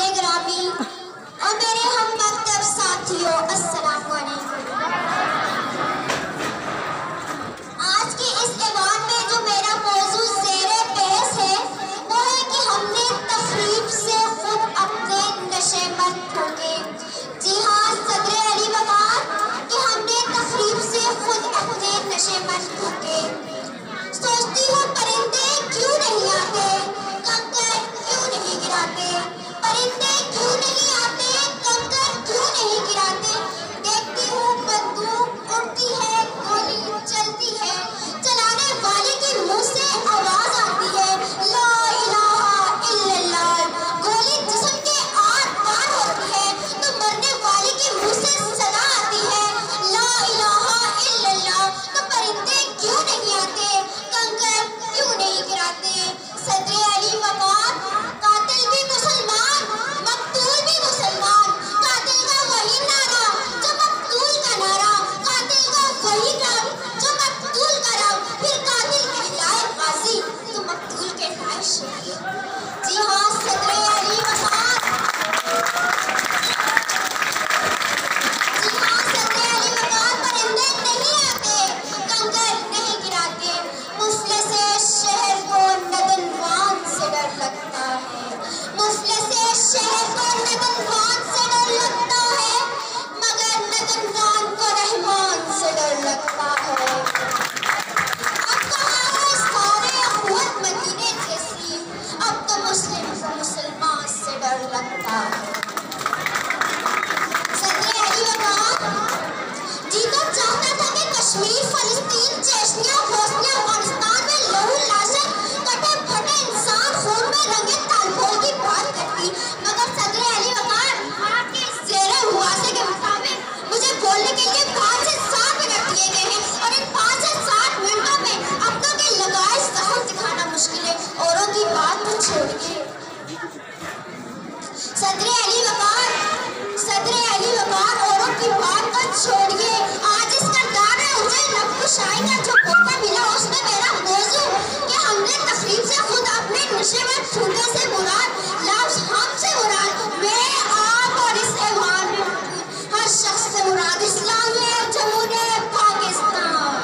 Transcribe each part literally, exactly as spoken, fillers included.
गिरामी और मेरे हम मकतब साथियों, अस्सलाम वालेकुम। आज के इस ऐवान में जो मेरा मौजू ज़ेरे बहस है वो है कि हमने तखरीब से खुद अपने नशेमंद ठोके। जी हाँ, सदर अली वकार कि हमने तखरीब से खुद अपने नशेमंद ठोके। सोचती हूँ परिंदे क्यों नहीं आते, कंकर क्यों नहीं गिराते, परिंदे क्यों नहीं आते, कंकर क्यों नहीं गिराते। देखती हूँ बंदूक उड़ती है, गोली चलती है, चलाने वाले के मुंह से आवाज आती है ला इलाहा इल्लल्लाह। गोली जिस्म के आर पार होती है तो मरने वाले के मुंह से सदा आती है ला इलाहा इल्लल्लाह। तो परिंदे क्यों नहीं आते, कंकर क्यों नहीं गिराते। सदर अली वकार कातिल भी मुसलमान, मकतूल भी मुसलमान। कातिल का वही नारा जो मकतूल का नारा, कातिल का वही नाम जो मकतूल का नाम। फिर कातिल कहलाए गाजी तो मकतूल कहलाए शहीद। जी हाँ, सदर अली वकार, जी हाँ सदर अली वकार परिंदे नहीं आते, कंकर नहीं गिराते। मुफलिस शहर को नदनवान से डर लगता है, मुफलिस शहर को नदनवान से डर लगता है, मगर नदनवान को रहमान से डर लगता है। अब कहाँ है सारे अखवत मदीने जैसी, अब तो मुस्लिम को मुसलमान से डर लगता है। सदर अली वकार जी तो चाहता था कि कश्मीर, फलस्तीन, चेचनिया, बोस्निया, अफगानिस्तान में लहू लाशें, कटे फटे इंसान खून में रंगे तालपोल की बात करती, मगर सदर अली वकार आपके ज़ेरे हुआसे के मुताबिक मुझे बोलने के लिए पाँच से सात मिनट दिए गए हैं और इन पाँच से सात मिनटों में अपनों के लगाए सहर दिखाना मुश्किल है, औरों की बात तो छोड़िए। सदर अली वकार, सदर अली वकार औरों की बात तो छोड़िए। आज इस करदार में मुझे नक्कुशाई का जो मौका मिला उसमें मेरा मौजू कि हमने तकरीब से खुद अपने नशेमंद ठूके से मुराद, लफ्ज़ हमसे मुराद, मैं, आप और इस ऐवान में मौजूद हर शख्स से मुराद इस्लामी जमहूरियत पाकिस्तान।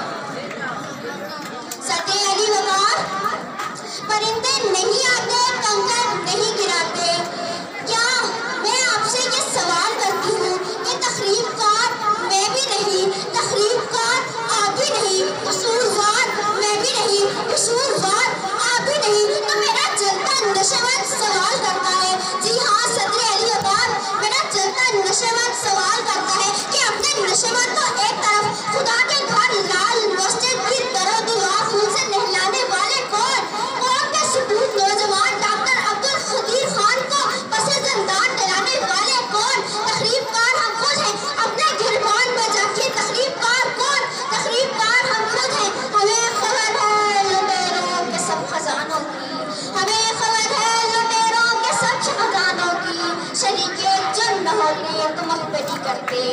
सदर अली वकार परिंदे नहीं आते, कंकर नहीं गिराते। क्या मैं आपसे ये सवाल करती हूँ कि तखरीबकार मैं भी नहीं, तखरीबकार आप भी नहीं, कसूरवार मैं भी नहीं, कसूरवार आप भी नहीं, तो मेरा जलता नशेमंद सवाल करता है। जी हाँ सदर अली वकार, मेरा जलता नशेमंद सवाल करता है कि अपने नशेमंद को एक तरफ, खुदा के घर लाल मस्जिद की दरो दीवार खून से नहलाने वाले कौन, कौन के सुबूत नौजवान डॉक्टर अब्दुल खदीर खान को पसे ज़िंदान दिलाने वाले कौन। तखरीबकार हम खुद हैं, अपने गिरबान में जाके तखरीबकार कौन, तखरीबकार हम खुद हैं। हमें खबर है लुटेरों के सब खजानों की, हमें खबर है लुटेरों के सब खजानों की, शरीके जुर्म न होते तो मखबरी करते।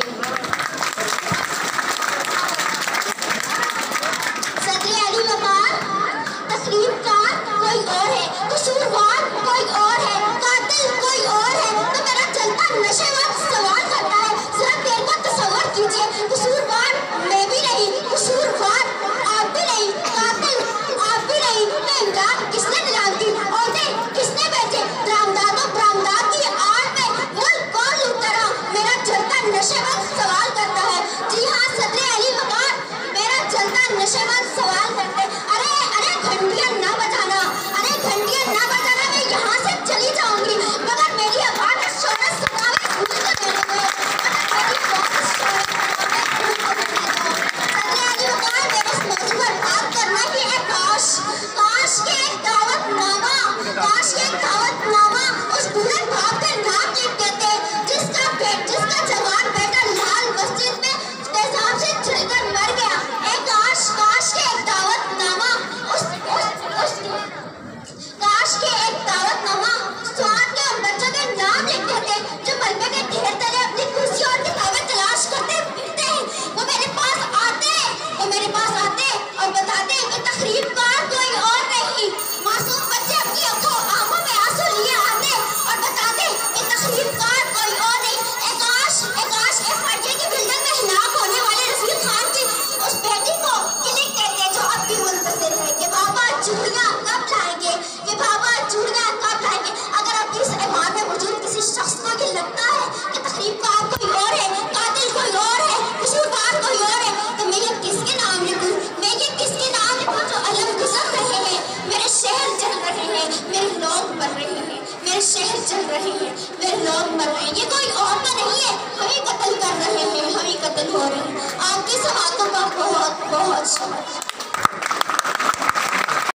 सदर अली वकार तखरीबकार कोई और है, कसूरवार कोई और है, कातिल कोई और है, तो मेरा चलता नशेमंद सवाल करता है। जरा देर को तसव्वुर कीजिए, कसूरवार मैं भी नहीं, कसूरवार आप भी नहीं, कातिल आप भी नहीं, तो इमदाद किसने दिलाई थी, औरतें किसने बेचे, बरामदादों बरामदाद की आड़ में मुल्क कौन लूटता रहा। मेरा चलता नशेमंद सवाल करता है। जी हाँ सदर अली वकार, मेरा चलता नशेमंद सवाल करते। अरे अरे घंटियां ना बजाना, अरे घंटियां ना बजाना, मैं यहाँ से चली जाऊंगी, मगर मेरी आवाज़ का शोर सुनावे भूल तो देने दो, मगर मेरी आवाज़ का शोर सुनावे भूल तो देने दो। सदर अली वकार, मेरे इस मौजू पर बात करना ही है। काश काश के एक दावतनामा, काश के एक दावतनामा उस बूढ़े बाप के नाम लिख देते जिसका बेट जिसका जवान बेटा लाल मस्जिद में तेजाब से जलकर मर गया। एक काश काश के एक दावतनामा उस उस उस काश के एक दावतनामा स्वाद के उन बच्चों के नाम लिख देते जो मलबे के ढेर तले अपनी कुर्सी और किताबें तलाश करते फिरते हैं। वो मेरे पास आते वो मेरे पास आते और बताते कि तखरीबकार कोई और नहीं, मासूम बच्चे अपनी आंखों आंखों में आंसू लिए रहे हैं, वे लोग मर रहे हैं, ये कोई और तो नहीं है, हम ही कत्ल कर रहे हैं, हम ही कत्ल हो रहे हैं। आपके सवालों का बहुत बहुत शुक्रिया।